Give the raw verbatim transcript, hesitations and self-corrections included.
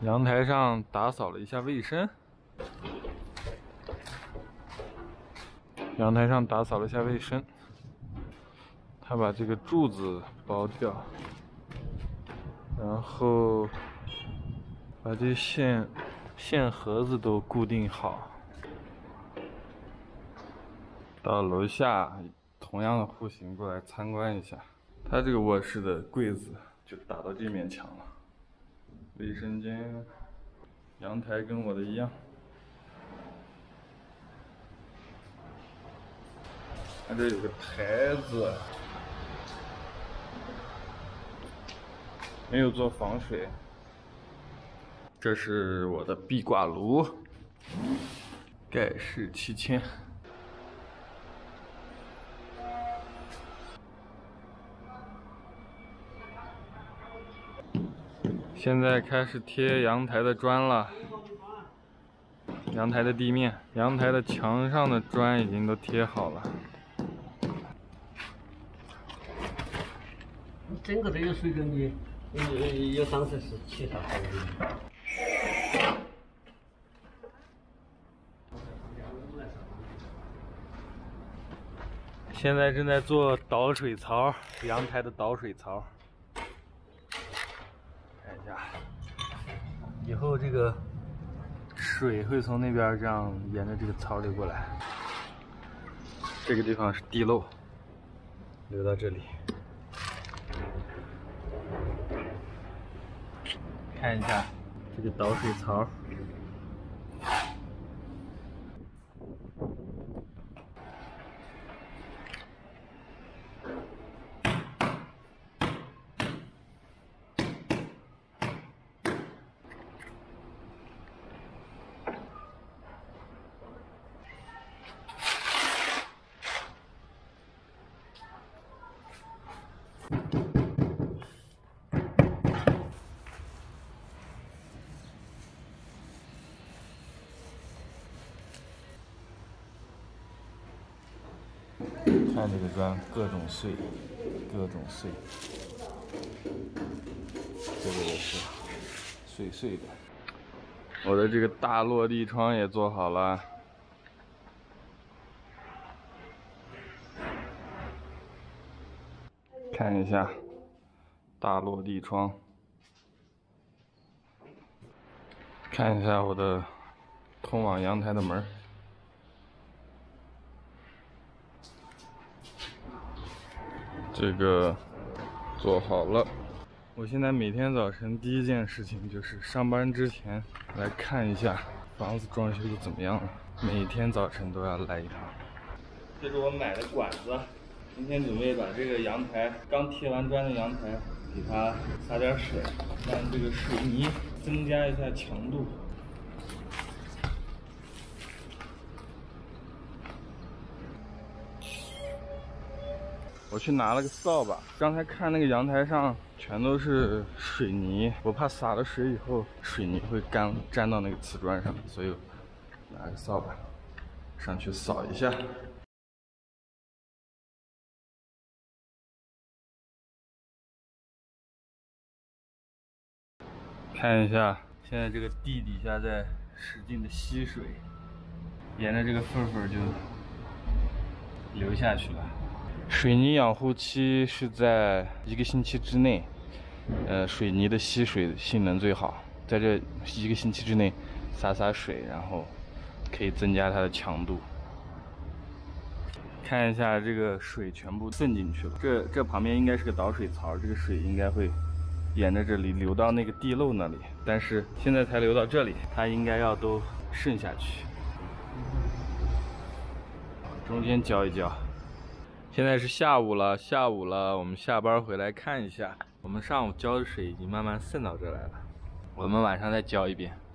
阳台上打扫了一下卫生，阳台上打扫了一下卫生。他把这个柱子包掉，然后把这线线盒子都固定好。到楼下同样的户型过来参观一下。他这个卧室的柜子就打到这面墙了。卫生间、阳台跟我的一样。它这有个台子，没有做防水。这是我的壁挂炉，盖世七千。现在开始贴阳台的砖了，阳台的地面、阳台的墙上的砖已经都贴好了。 整个这个水跟你，你有当时是其他好的。 现在正在做导水槽，阳台的导水槽。看一下，以后这个水会从那边这样沿着这个槽流过来。这个地方是地漏，流到这里。看一下这个导水槽。看这个砖，各种碎，各种碎，这个也是碎碎的。我的这个大落地窗也做好了，看一下大落地窗，看一下我的通往阳台的门。这个做好了。我现在每天早晨第一件事情就是上班之前来看一下房子装修的怎么样了。每天早晨都要来一趟。这是我买的管子，今天准备把这个阳台刚贴完砖的阳台给它撒点水，让这个水泥增加一下强度。我去拿了个扫把，刚才看那个阳台上全都是水泥，我怕洒了水以后水泥会干粘到那个瓷砖上，所以拿个扫把上去扫一下。看一下，现在这个地底下在使劲的吸水，沿着这个缝缝就流下去了。水泥养护期是在一个星期之内，呃，水泥的吸水性能最好，在这一个星期之内洒洒水，然后可以增加它的强度。看一下这个水全部渗进去了，这这旁边应该是个导水槽，这个水应该会沿着这里流到那个地漏那里，但是现在才流到这里，它应该要都渗下去。中间浇一浇。现在是下午了，下午了，我们下班回来看一下，我们上午浇的水已经慢慢渗到这来了，我们晚上再浇一遍。